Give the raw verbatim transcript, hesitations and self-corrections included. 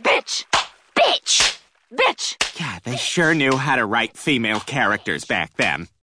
Bitch! Bitch! Bitch! Yeah, they sure knew how to write female characters back then.